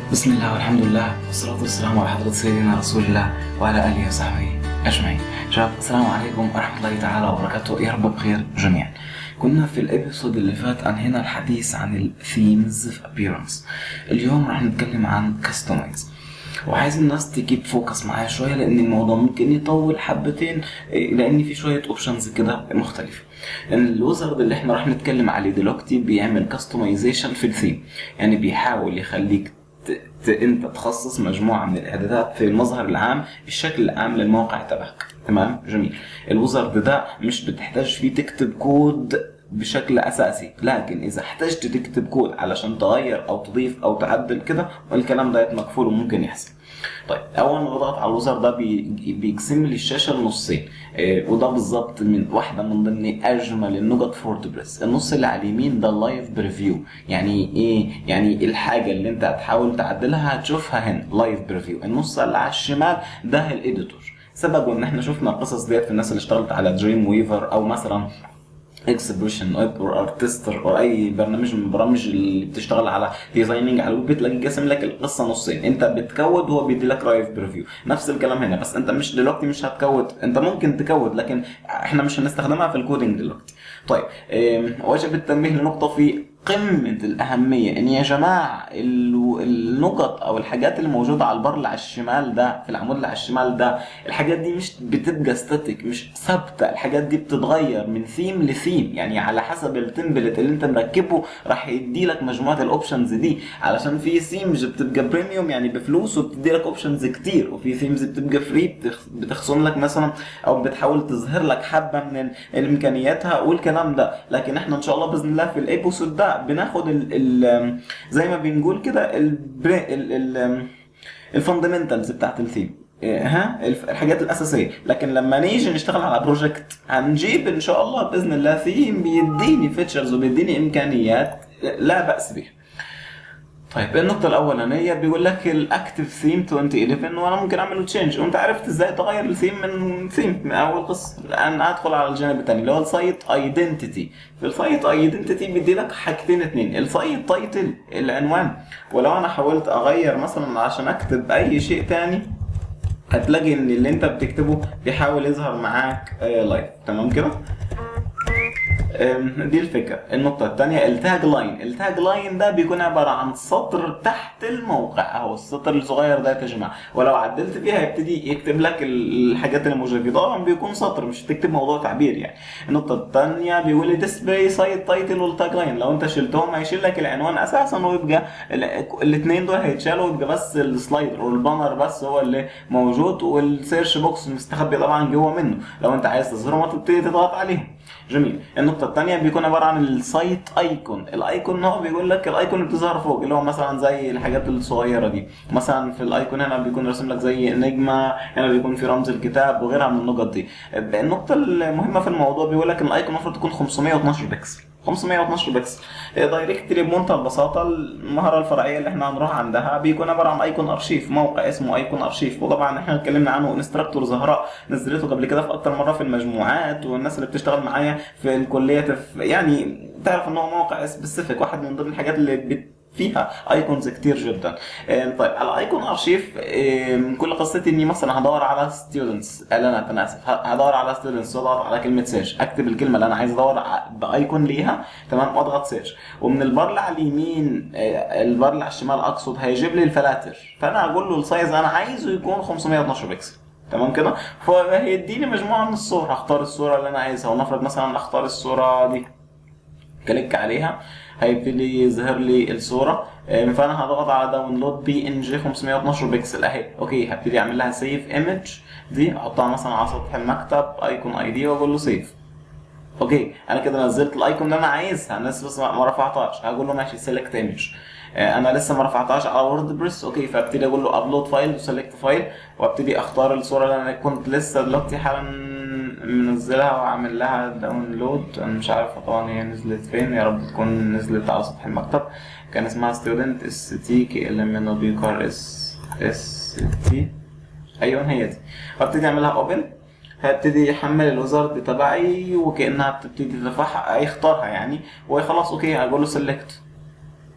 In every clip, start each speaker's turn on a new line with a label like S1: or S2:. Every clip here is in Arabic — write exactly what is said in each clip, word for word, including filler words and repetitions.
S1: بسم الله والحمد لله والصلاة والسلام على حضرة سيدنا رسول الله وعلى آله وصحبه أجمعين. شباب السلام عليكم ورحمة الله تعالى وبركاته، يا رب بخير جميعا. كنا في الابيسود اللي فات أنهينا الحديث عن الثيمز في appearance. اليوم راح نتكلم عن customize، وعايز الناس تجيب فوكس معايا شوية لأن الموضوع ممكن يطول حبتين، لأن في شوية اوبشنز كده مختلفة. الويزرد اللي احنا راح نتكلم عليه دلوقتي بيعمل كاستمايزيشن في الثيم، يعني بيحاول يخليك ت... انت تخصص مجموعه من الاعدادات في المظهر العام، الشكل العام للموقع تبعك. تمام، جميل. الويزرد ده مش بتحتاج فيه تكتب كود بشكل اساسي، لكن اذا احتجت تكتب كود علشان تغير او تضيف او تعدل كده، والكلام ده مكفول وممكن يحصل. طيب، اول ما بضغط على الوزر ده بي... بيقسم لي الشاشه لنصين، إيه وده بالظبط من واحده من ضمن اجمل النقط في ووردبريس. النص اللي على اليمين ده اللايف بريفيو، يعني ايه؟ يعني الحاجه اللي انت هتحاول تعدلها هتشوفها هنا لايف بريفيو. النص اللي على الشمال ده الاديتور، سببه ان احنا شفنا القصص ديت في الناس اللي اشتغلت على دريم ويفر او مثلا اكسبريشن او ارتستر او اي برنامج من البرامج اللي بتشتغل على ديزايننج على الويب، بتلاقي قاسم لك القصه نصين، انت بتكود وهو بيدي لك لايف بريفيو. نفس الكلام هنا، بس انت مش دلوقتي مش هتكود، انت ممكن تكود لكن احنا مش هنستخدمها في الكودينج دلوقتي. طيب، واجب التنبيه لنقطه في قمة الأهمية، إن يا جماعة النقط أو الحاجات اللي موجودة على البر اللي على الشمال ده، في العمود اللي على الشمال ده، الحاجات دي مش بتبقى ستاتيك، مش ثابتة. الحاجات دي بتتغير من ثيم لثيم، يعني على حسب التمبلت اللي أنت مركبه راح يدي لك مجموعة الأوبشنز دي. علشان في ثيمز بتبقى بريميوم يعني بفلوس وبتدي لك أوبشنز كتير، وفي ثيمز بتبقى فري بتخصم لك مثلا أو بتحاول تظهر لك حبة من الإمكانياتها والكلام ده. لكن إحنا إن شاء الله بإذن الله في الإيبوسود ده بناخد ال ال زي ما بنقول كده الفاندمنتالز بتاعت الثيم، ها الحاجات الاساسيه. لكن لما نيجي نشتغل على بروجكت هنجيب ان شاء الله باذن الله ثيم بيديني فيتشرز وبيديني امكانيات لا باس بها. طيب، النقطة الأولانية بيقول لك الأكتف ثيم ألفين وحداشر، وأنا ممكن أعمله تشينج، وأنت عرفت إزاي تغير الثيم من ثيم من أول قصة. الآن أدخل على الجانب الثاني اللي هو السايت أيدنتيتي. في السايت أيدنتيتي بيدي لك حاجتين اتنين، السايت تايتل العنوان، ولو أنا حاولت أغير مثلا عشان أكتب أي شيء تاني هتلاقي إن اللي أنت بتكتبه بيحاول يظهر معاك لايف. تمام كده؟ دي الفكرة. النقطة الثانية التاج لاين. التاج لاين ده بيكون عبارة عن سطر تحت الموقع، اهو السطر الصغير ده يا جماعة، ولو عدلت فيها هيبتدي يكتب لك الحاجات اللي موجودة فيه. طبعا بيكون سطر، مش تكتب موضوع تعبير يعني. النقطة الثانية بيقول لي ديسبلاي سايت تايتل والتاج لاين، لو انت شلتهم هيشيل لك العنوان اساسا ويبقى الاثنين دول هيتشالوا ويبقى بس السلايدر والبانر بس هو اللي موجود، والسيرش بوكس مستخبي طبعا جوه منه، لو انت عايز تظهرهم هتبتدي تضغط عليهم. جميل. النقطة الثانية بيكون عبارة عن السايت ايكون. الايكون هو بيقول لك الايكون اللي بتظهر فوق، اللي هو مثلا زي الحاجات الصغيرة دي، مثلا في الايكون هنا بيكون راسم لك زي نجمة، هنا بيكون في رمز الكتاب وغيرها من النقط دي. النقطة المهمة في الموضوع بيقول لك الايكون المفروض تكون خمسمية واثناشر بكسل. خمسمية واثناشر بكسل دايركتلي. بمنتهى البساطه المهاره الفرعيه اللي احنا هنروح عندها بيكون عباره عن ايكون ارشيف، موقع اسمه ايكون ارشيف، وطبعا احنا اتكلمنا عنه. انستراكتور زهراء نزلته قبل كده في اكتر مره في المجموعات، والناس اللي بتشتغل معايا في الكليه يعني تعرف ان هو موقع سبيسيفيك، واحد من ضمن الحاجات اللي بت فيها ايكونز كتير جدا. طيب، على ايكون ارشيف كل قصتي اني مثلا هدور على ستودنتس، انا انا اسف هدور على ستودنتس واضغط على كلمه سيرش، اكتب الكلمه اللي انا عايز ادور بايكون ليها، تمام، واضغط سيرش، ومن البار اللي على اليمين البار اللي على الشمال اقصد هيجيب لي الفلاتر، فانا اقول له السايز انا عايزه يكون خمسمية واثناشر بكسل. تمام كده؟ فهيديني مجموعه من الصور، هختار الصوره اللي انا عايزها، ونفرض مثلا اختار الصوره دي، كليك عليها هيبتدي يظهر لي الصوره، فانا هضغط على داونلود بي ان جي خمسمية واثناشر بكسل اهي. اوكي، هبتدي اعمل لها سيف ايمج دي، احطها مثلا على سطح المكتب ايكون اي دي واقول له سيف. اوكي، انا كده نزلت الايكون اللي انا عايزها، الناس بس ما رفعتهاش، هقول له ماشي سيلكت ايمج، انا لسه ما رفعتهاش على ووردبريس. اوكي، فابتدي اقول له ابلود فايل وسيلكت فايل، وابتدي اختار الصوره اللي انا كنت لسه دلوقتي حالا منزلها وعامل لها داونلود. انا مش عارف طبعا هي نزلت فين، يا رب تكون نزلت على سطح المكتب. كان اسمها ستودنت اس تي كي ال ام ان او بي كار اس اس تي، ايوه هي دي. وابتدي اعملها اوبن، هبتدي يحمل الويزرد تبعي وكانها بتبتدي ترفعها يختارها يعني، وخلاص اوكي هقول له سيلكت.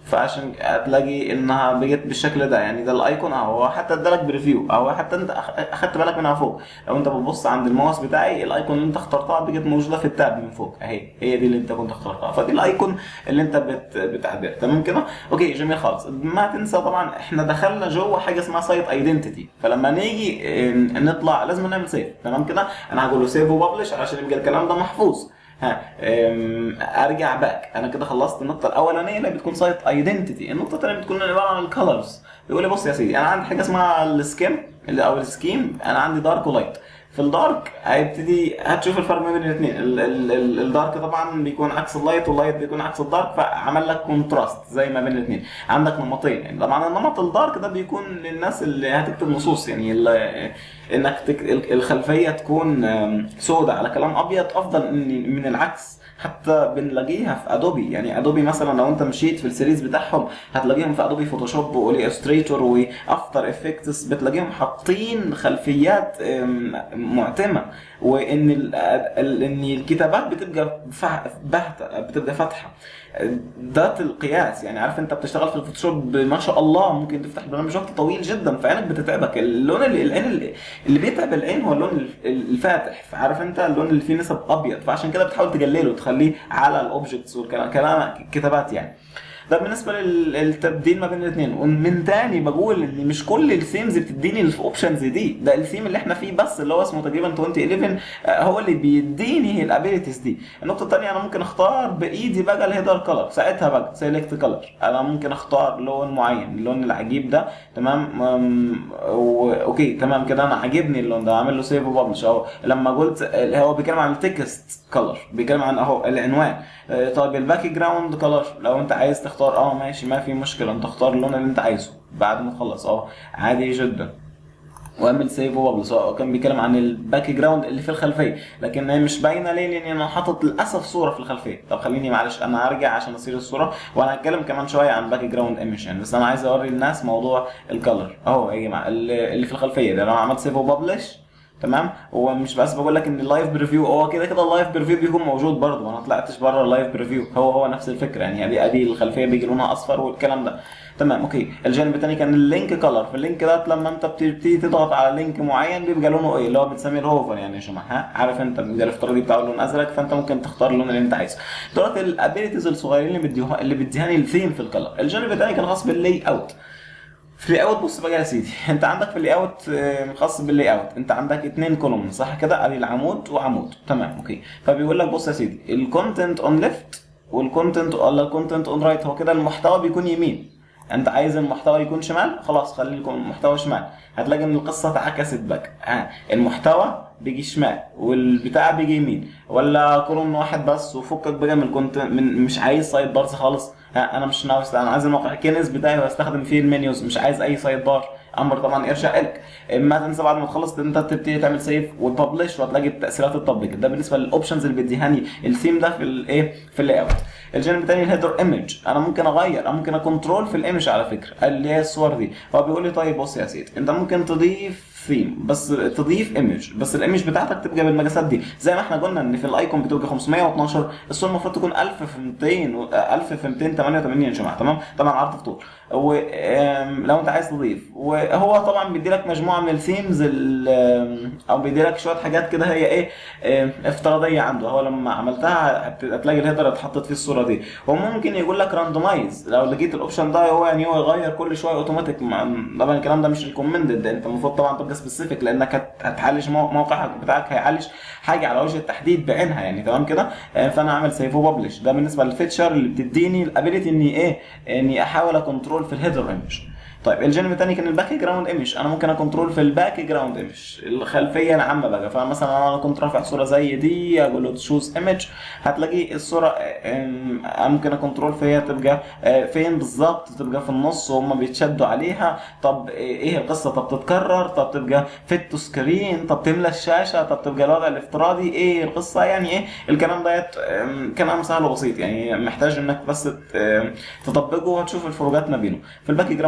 S1: فعشان هتلاقي انها بقت بالشكل ده. يعني ده الايكون اهو، حتى ادالك بريفيو اهو، حتى انت أخ- اخدت بالك منها فوق. لو انت بتبص عند الماوس بتاعي، الايكون اللي انت اخترتها بقت موجوده في التاب من فوق اهي، هي دي اللي انت كنت اخترتها. فدي الايكون اللي انت بت... بتعدلها. تمام كده؟ اوكي جميل خالص. ما تنسى طبعا احنا دخلنا جوه حاجه اسمها سايت ايدنتيتي، فلما نيجي اه، نطلع لازم نعمل سيف. تمام كده؟ انا هقول له سيف وببلش عشان يبقى الكلام ده محفوظ. ها أم، ارجع باك. انا كده خلصت النقطه الاولانيه اللي بتكون سايت ايدنتيتي. النقطه الثانيه بتكون عباره عن الكالرز. بيقول لي بص يا سيدي، انا عندي حاجه اسمها السكيم او السكيم، انا عندي دارك ولايت. في الدارك هيبتدي هتشوف الفرق ما بين الاثنين. الدارك طبعا بيكون عكس اللايت، واللايت بيكون عكس الدارك، فعمل لك كونتراست زي ما بين الاثنين. عندك نمطين. يعني طبعا النمط الدارك ده بيكون للناس اللي هتكتب نصوص، يعني ال- انك تك... الخلفيه تكون سوداء على كلام ابيض افضل من العكس. حتى بنلاقيها في ادوبي. يعني ادوبي مثلا لو انت مشيت في السيريز بتاعهم هتلاقيهم في ادوبي فوتوشوب والستريتور وافتر افكتس، بتلاقيهم حاطين خلفيات أم، معتمه، وان ال- ال- ان الكتابات بتبقى فح- باهته، بتبقى فاتحه. ده القياس. يعني عارف انت بتشتغل في الفوتوشوب ما شاء الله ممكن تفتح برنامج وقت طويل جدا، فعينك بتتعبك. اللون اللي العين اللي اللي بيتعب العين هو اللون الف- الفاتح. عارف انت اللون اللي فيه نسب ابيض، فعشان كده بتحاول تقلله وتخليه على الاوبجكتس والكلام كلام كتابات يعني. ده بالنسبه لل- للتبديل ما بين الاثنين. ومن تاني بقول ان مش كل الثيمز بتديني الاوبشنز دي. ده الثيم اللي احنا فيه بس اللي هو اسمه تقريبا ألفين وحداشر آه، هو اللي بيديني الابيليتيز دي. النقطه الثانيه انا ممكن اختار بايدي بقى الهيدر كلر. ساعتها بقى سيلكت كلر، انا ممكن اختار لون معين، اللون العجيب ده. تمام. أم، و- اوكي تمام كده، انا عاجبني اللون ده، عامل له سيف وببلش اهو. لما قلت هو بيتكلم عن التكست كلر، بيتكلم عن اهو العنوان. آه، طيب الباك جراوند كلر لو انت عايز تختار اه ماشي، ما في مشكله، انت اختار اللون اللي انت عايزه بعد ما تخلص اه عادي جدا. واعمل سيف وببلش. اه كان بيتكلم عن الباك جراوند اللي في الخلفيه، لكن هي مش باينه ليه؟ لان انا حاطط للاسف صوره في الخلفيه. طب خليني معلش انا هرجع عشان اصير الصوره، وانا هتكلم كمان شويه عن باك جراوند ايمج يعني، بس انا عايز اوري الناس موضوع الكلر اهو يا جماعه اللي اللي في الخلفيه ده. لو انا عملت سيف وببلش تمام، هو مش بس بقول لك ان اللايف بريفيو، هو كده كده اللايف بريفيو بيكون موجود برضه، انا طلعتش بره اللايف بريفيو، هو هو نفس الفكره يعني. ادي ادي الخلفيه بيجي لونها اصفر والكلام ده. تمام اوكي. الجانب الثاني كان اللينك كلر. في اللينك ده لما انت بتبتدي تضغط على لينك معين بيبقى لونه ايه، اللي هو بنسميه الهوفر يعني يا جماعه. ها عارف انت بيبقى الافتراضي بتاعه لون ازرق، فانت ممكن تختار اللون اللي انت عايزه. دولت الابيليتيز الصغيرين اللي بيديوها اللي بيديهاني الثيم في الكلر. الجانب الثاني كان خاص باللاي اوت. في الاي اوت بص بقى يا سيدي، انت عندك في الاي اوت آه، خاص باللاي اوت، انت عندك اتنين كولوم صح كده، ادي العمود وعمود. تمام اوكي. فبيقول لك بص يا سيدي، الكونتنت اون ليفت والكونتنت ولا الكونتنت اون رايت. هو كده المحتوى بيكون يمين، انت عايز المحتوى يكون شمال، خلاص خلي لكم المحتوى شمال. هتلاقي ان القصه اتعكست بقى. ها المحتوى بيجي شمال والبتاع بيجي يمين، ولا كولوم واحد بس وفكك بقى من كنت من مش عايز سايد بارز خالص. ها انا مش ناوي، انا عايز الموقع كنز بتاعي واستخدم فيه المنيوز، مش عايز اي سايد بار. امر طبعا ارشاء لك. ما تنسى بعد ما تخلص ان انت تبتدي تعمل سيف وتبلش، وهتلاقي التاثيرات التطبيق. ده بالنسبه للاوبشنز اللي بيديهاني الثيم ده في الايه في اللاي اوت. الجانب الثاني الهيدر ايمج، انا ممكن اغير، انا ممكن اكونترول في الايمج على فكره اللي هي الصور دي. هو بيقول لي طيب بص يا سيدي، انت ممكن تضيف ثيم بس تضيف ايمج، بس الايمج بتاعتك تبقى بالمقاسات دي. زي ما احنا قلنا ان في الايكون بتبقى خمسمية واتناشر، الصوره المفروض تكون ألف في ميتين و ألف في ميتين وتمانية وتمانين يا جماعه. تمام طبعا عرض في طول. ولو انت عايز تضيف، وهو طبعا بيدي لك مجموعه من الثيمز او بيدي لك شويه حاجات كده هي ايه آم، افتراضيه عنده. هو لما عملتها هت- هتلاقي الهيدر اتحطت فيه الصوره دي. وممكن يقول لك راندومايز لو لقيت الاوبشن ده، هو يعني هو يغير كل شويه اوتوماتيك. طبعا الكلام ده مش ريكومندد، ده انت المفروض طبعا تبقى سبيسيفيك، لانك هت- هتعالج مو- موقع بتاعك هيعالج حاجه على وجه التحديد بعينها يعني. تمام كده. آه، فانا اعمل سيف وببلش. ده بالنسبه للفيتشر اللي بتديني الابيليتي اني ايه اني احاول اكنترول في الهيدر ايمج. طيب الجانب الثاني كان الباك جراوند ايمج، انا ممكن اكنترول في الباك جراوند ايمج الخلفيه العامه بقى. فمثلا انا كنت رافع صوره زي دي، اقول له تشوز ايمج، هتلاقي الصوره آم، ممكن اكنترول فيها تبقى آه، فين بالظبط، تبقى في النص وهم بيتشدوا عليها. طب ايه القصه؟ طب تتكرر، طب تبقى فيت تو سكرين، طب تملى الشاشه، طب تبقى الوضع الافتراضي، ايه القصه يعني ايه الكلام ديت. آم، كلام سهل وبسيط يعني، محتاج انك بس ت- آم، تطبقه وهتشوف الفروقات ما بينه. في الباك جراوند مش في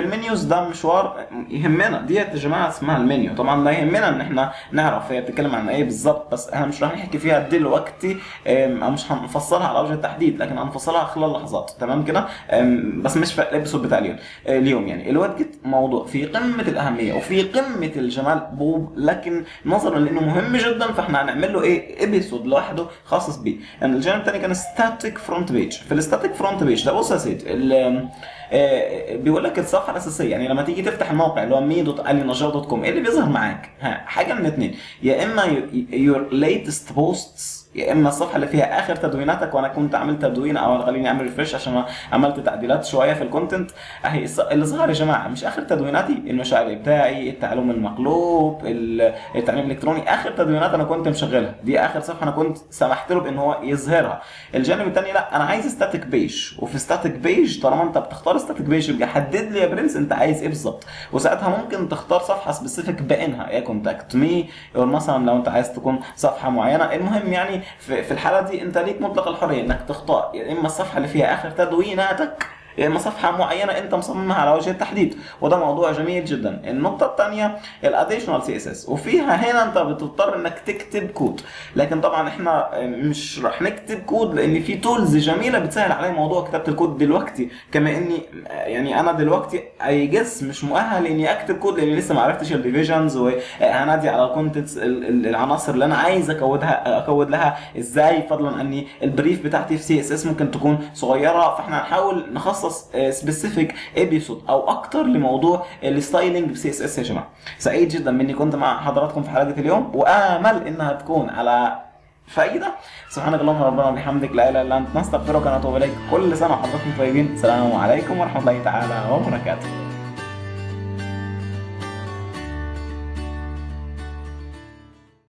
S1: المنيوز ده مشوار يهمنا، ديت يا جماعه اسمها المنيو. طبعا لا يهمنا ان احنا نعرف هي بتتكلم عن ايه بالظبط، بس احنا مش راح نحكي فيها دلوقتي او مش هنفصلها على وجه التحديد، لكن هنفصلها خلال لحظات. تمام كده؟ بس مش في الابيسود بتاع اليوم. اليوم يعني الويدجت موضوع في قمه الاهميه وفي قمه الجمال بوب، لكن نظرا لانه مهم جدا فاحنا هنعمل له ايه ابيسود لوحده خاص بيه. يعني الجانب الثاني كان ستاتيك فرونت بيج. في الستاتيك فرونت بيج ده بص يا سيدي، بيقول لك الصفحه الاساسيه، يعني لما تيجي تفتح الموقع اللي هو مي دوت الي نجار دوت كوم، ايه اللي بيظهر معاك؟ ها، حاجه من اثنين، يا اما يور ليتست بوستس، يا اما الصفحه اللي فيها اخر تدويناتك، وانا كنت عامل تدوين او خليني اعمل ريفرش عشان عملت تعديلات شويه في الكونتنت اهي. اللي ظهر يا جماعه مش اخر تدويناتي، المشاريع بتاعي، التعلم المقلوب، التعليم الالكتروني، اخر تدوينات انا كنت مشغلها، دي اخر صفحه انا كنت سمحت له بان هو يظهرها. الجانب الثاني لا، انا عايز ستاتيك بيج، وفي ستاتيك بيج طالما انت بتختار ستاتيك بيج يبقى حدد لي يا برنس انت عايز ايه بالظبط، وساعتها ممكن تختار صفحه سبيسيفيك بعينها، يا كونتاكت مي، او مثلا لو انت عايز تكون صفحه معينه. المهم يعني في الحاله دي انت ليك مطلق الحريه انك تختار يا اما الصفحه اللي فيها اخر تدويناتك، يا اما صفحه معينه انت مصممها على وجه التحديد، وده موضوع جميل جدا. النقطه الثانيه الاديشنال سي اس اس، وفيها هنا انت بتضطر انك تكتب كود، لكن طبعا احنا مش راح نكتب كود لان في تولز جميله بتسهل علي موضوع كتابه الكود دلوقتي، كما اني يعني انا دلوقتي اي جس مش مؤهل اني اكتب كود لاني لسه ما عرفتش الديفيجنز، وهنادي على الكونتنتس العناصر اللي انا عايز اكودها اكود لها ازاي، فضلا اني البريف بتاعتي في سي اس اس ممكن تكون صغيره، فاحنا هنحاول نخصص سبيسيفيك ابيسود او اكتر لموضوع الستايلنج بسي اس اس. يا جماعه سعيد جدا مني كنت مع حضراتكم في حلقه اليوم، وامل انها تكون على فائده. سبحانك اللهم ربنا وبحمدك لا اله الا انت نستغفرك ونتوب اليك. كل سنه وحضراتكم طيبين. السلام عليكم ورحمه الله تعالى وبركاته.